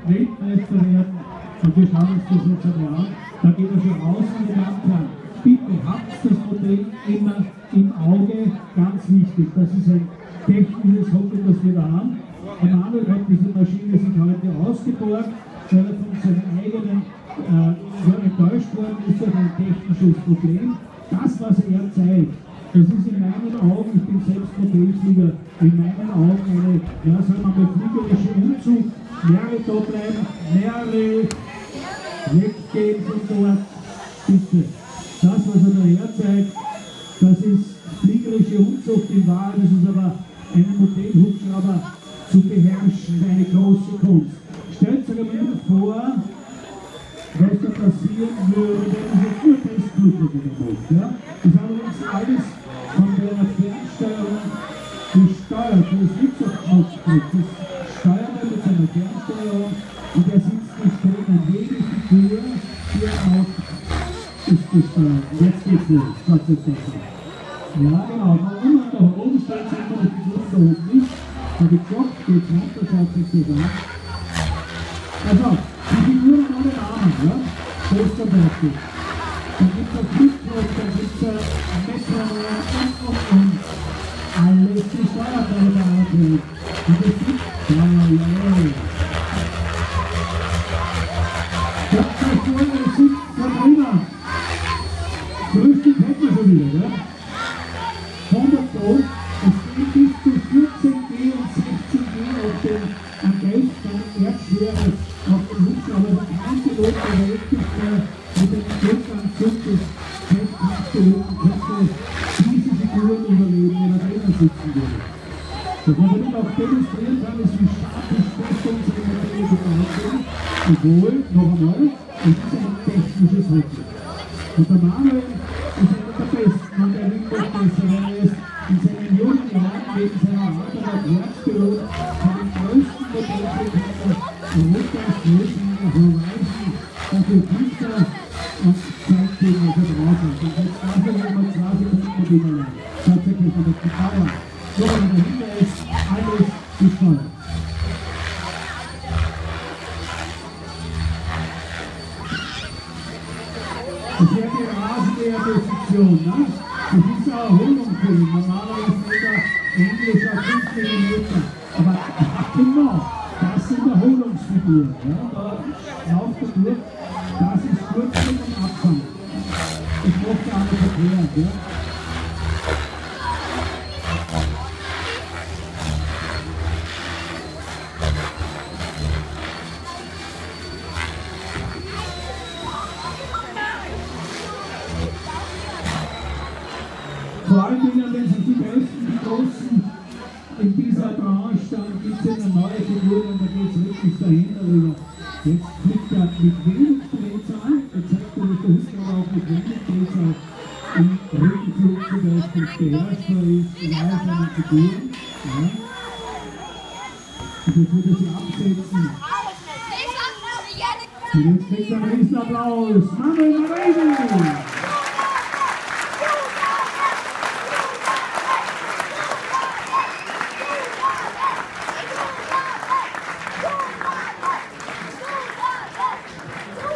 Weltmeister werden. Und wir schauen uns das jetzt einmal an. Da geht er schon raus und ganz klar. Bitte habt das Modell immer im Auge, ganz wichtig. Das ist ein technisches Hobby, das wir da haben. Der Manuel hat diese Maschine sich heute ausgeborgt, weil er von seinem eigenen enttäuscht worden ist durch ein technisches Problem. Das, was er zeigt, das ist in meinen Augen, ich bin selbst Modellflieger, in meinen Augen eine, ja, sagen wir mal, fliegerische Umzug, mehrere da bleiben, mehrere weggehen von dort, bitte. Das, was er daher zeigt, das ist fliegerische Umzucht in Wahrheit, das ist aber einen Modellhubschrauber zu beherrschen, eine große Kunst. Stellt euch einmal vor, was da passieren würde, wenn ich nur Testflugzeuge macht. Ja? Das ist allerdings alles von der Fernsteuerung gesteuert. Das ist nicht so Knopfdruck. Das steuert er mit seiner Fernsteuerung und er sitzt nicht drinnen. Jede Figur hier auch ist gesteuert. Jetzt geht's los. Gott sei Dank. Ja, genau. Da oben steht es immer die Figur, da oben nicht. Da geklopft geht es runter, schaut sich das an. Also, die Figuren ohne Namen, ja? So ist zum Beispiel. Dann gibt es ein Flugzeug, dann gibt es ein Metronom und. Alles gesteuert bei der Antwort. Und es gibt. Ja. Stellt euch vor, ihr sitzt da drinnen. Frühstück hätten wir schon wieder, ja? 100 Grad, es geht bis zu 14G und 16G auf den am Geldstein Erdschwere auf den Hubschrauber. Also kein Pilot der Welt ist mit einem Druckanzug des Feldkampfpiloten könnte diese Figuren überleben, wenn er drinnen sitzen würde. Was man damit auch demonstrieren kann, ist, wie statisch fest unsere Modelle gebaut sind, obwohl, noch einmal, es ist ein technisches Hobby. Und der Manuel ist einer der Besten und er will noch besser, wenn er ist in seinen jungen Jahren wegen seiner Arbeit als Werkspilot von den größten Modellbekannten Europas, Größen, Horizon, dafür fliegt er und zeigt ihm, was er drauf hat. Und jetzt darf er nochmal 2 Sekunden mit ihm allein. Tatsächlich von der Dauer. So, wenn dahinter ist, alles gesteuert. Das wäre die rasende Position, ne? Das ist eine Erholung für ihn. Normalerweise ist er Englisch auf 5 mm. Aber genau, das sind Erholungsfiguren. Ja? Da lauft er durch. Das ist kurz vor dem Abfang. Ich möchte auch nicht erklären. Ja? Vor allen Dingen, wenn sich die Besten, die Großen in dieser Branche, dann gibt es eine neue Figur und da geht es wirklich dahin darüber. Jetzt fliegt er mit wenig Drehzahl, jetzt zeigt er nicht der Hubschrauber auch mit wenig Drehzahl im Rückenflug zum Beispiel beherrschbar ist in all seinen Figuren. Ja. Und jetzt würde sie absetzen. Und jetzt kriegt er einen Riesenapplaus. Manuel Mareidl!